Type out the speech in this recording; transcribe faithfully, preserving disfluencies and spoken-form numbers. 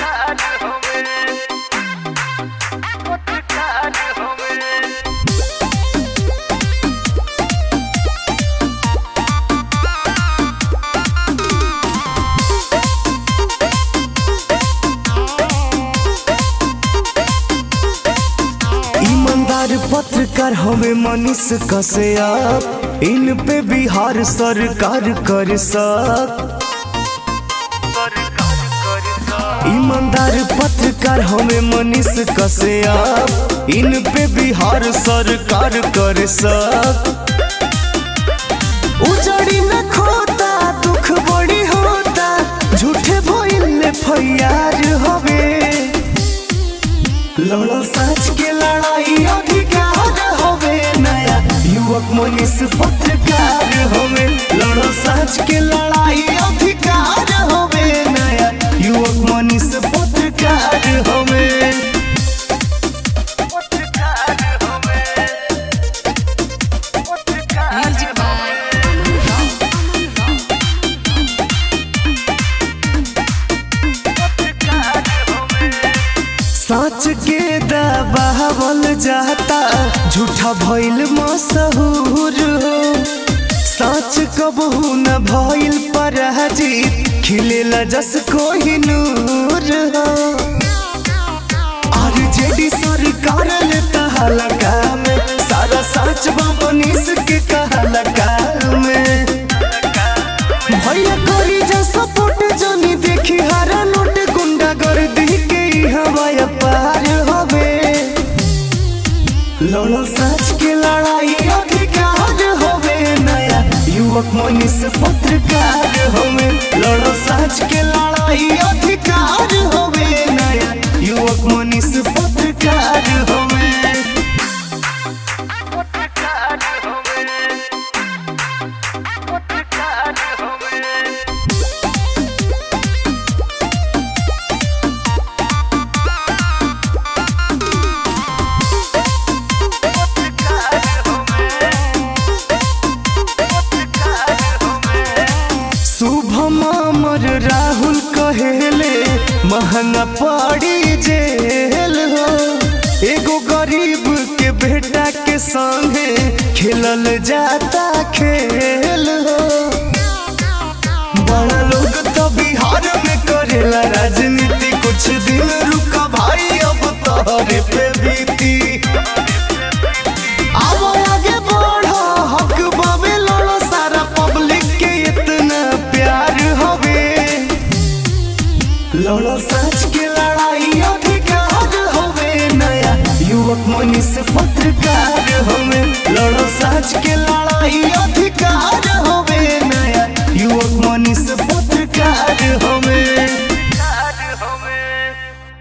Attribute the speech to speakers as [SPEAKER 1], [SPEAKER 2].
[SPEAKER 1] पत्रकार हमें मनीष कश्यप, इन पे बिहार सरकार कर सक। ईमानदार पत्रकार हमें मनीष कश्यप, इन पे बिहार सरकार कर सक। उजड़ी न खोता दुख बड़ी होता, झूठे भइल फैयार हवे। लड़ो सच के लड़ाई अधिकार होवे, नया युवक मनीष पत्रकार होवे। लड़ो सच के लड़ाई अधिकार होवे, नया युवक मनीष पत्रकार होवे। सच के दबावल जाता, झूठा भइल मशहूर हो। सच कबहू न भइल पराजित, खिलेला जस कोई नूर हो। आरजेडी सरकार ने तहलका में, सारा सच मनीष के कहलका में। भैया करी जा सपोर्ट जनी देखी हरा नोट, गुंडा गर्दी के हवाया पार होवे। लड़ो सच के लड़ाई अधिकार होवे, नया युवक मनीष पत्रकार होवे। लड़ो सच के लड़ाई अधिकार होवे, नया युवक मनीष पत्रकार होवे। शुभम अमर राहुल कहेले, महंगा पड़ी जेल हो। एगो गरीब के बेटा के संगे खेलल जाता खेल हो। बड़ा लोग तो बिहार में करेला राजनीति, कुछ दिन रुका भाई अब तोहरे पे बीती। आओ आगे बढ़ो, हक बाबे लड़ो, सारा पब्लिक के इतना प्यार होवे। लड़ो सच के लड़ाई अधिकार होवे, नया युवक मनीष पत्रकार होवे। लड़ो सच के